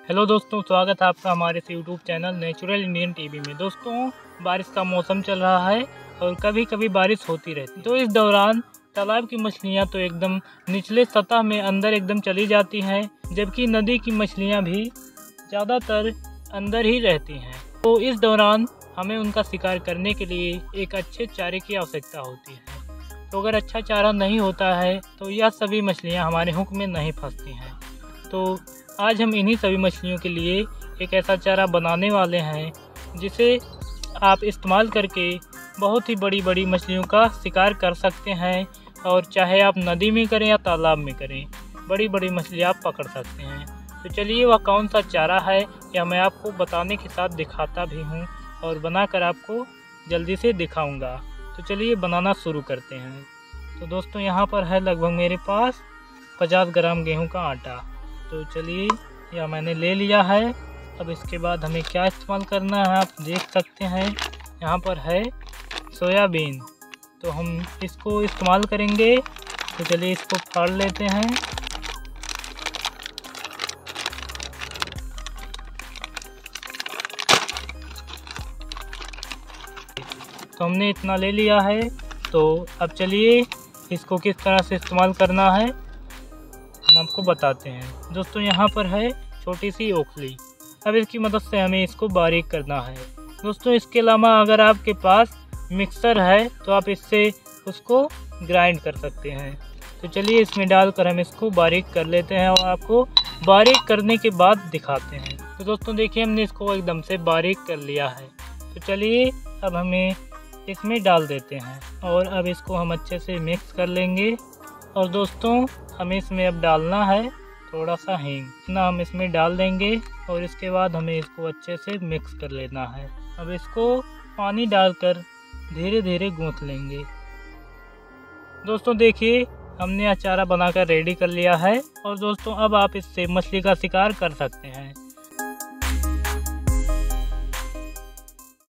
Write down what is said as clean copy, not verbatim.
Hello दोस्तों, स्वागत है आपका हमारे इस YouTube channel natural Indian TV में। दोस्तों, बारिश का मौसम चल रहा है और कभी कभी बारिश होती रहती है। तो इस दौरान तालाब की मछलियां तो एकदम निचले सतह में अंदर एकदम चली जाती हैं, जबकि नदी की मछलियां भी ज़्यादातर अंदर ही रहती हैं। तो इस दौरान हमें उनका शिकार करने के लिए एक अच्छे चारे की आवश्यकता होती है। तो अगर अच्छा चारा नहीं होता है तो यह सभी मछलियाँ हमारे हुक में नहीं फंसती हैं। तो आज हम इन्हीं सभी मछलियों के लिए एक ऐसा चारा बनाने वाले हैं जिसे आप इस्तेमाल करके बहुत ही बड़ी बड़ी मछलियों का शिकार कर सकते हैं। और चाहे आप नदी में करें या तालाब में करें, बड़ी बड़ी मछली आप पकड़ सकते हैं। तो चलिए, वह कौन सा चारा है या मैं आपको बताने के साथ दिखाता भी हूँ और बनाकर आपको जल्दी से दिखाऊँगा। तो चलिए बनाना शुरू करते हैं। तो दोस्तों, यहाँ पर है लगभग मेरे पास 50 ग्राम गेहूं का आटा। तो चलिए, यह मैंने ले लिया है। अब इसके बाद हमें क्या इस्तेमाल करना है आप देख सकते हैं। यहाँ पर है सोयाबीन, तो हम इसको इस्तेमाल करेंगे। तो चलिए इसको फाड़ लेते हैं। तो हमने इतना ले लिया है। तो अब चलिए इसको किस तरह से इस्तेमाल करना है हम आपको बताते हैं। दोस्तों, यहाँ पर है छोटी सी ओखली। अब इसकी मदद से हमें इसको बारीक करना है। दोस्तों, इसके अलावा अगर आपके पास मिक्सर है तो आप इससे उसको ग्राइंड कर सकते हैं। तो चलिए इसमें डालकर हम इसको बारीक कर लेते हैं और आपको बारीक करने के बाद दिखाते हैं। तो दोस्तों देखिए, हमने इसको एकदम से बारीक कर लिया है। तो चलिए अब हमें इसमें डाल देते हैं और अब इसको हम अच्छे से मिक्स कर लेंगे। और दोस्तों, हमें इसमें अब डालना है थोड़ा सा हींग। इतना हम इसमें डाल देंगे और इसके बाद हमें इसको अच्छे से मिक्स कर लेना है। अब इसको पानी डालकर धीरे धीरे गूंथ लेंगे। दोस्तों देखिए, हमने यह चारा बनाकर रेडी कर लिया है। और दोस्तों, अब आप इससे मछली का शिकार कर सकते हैं।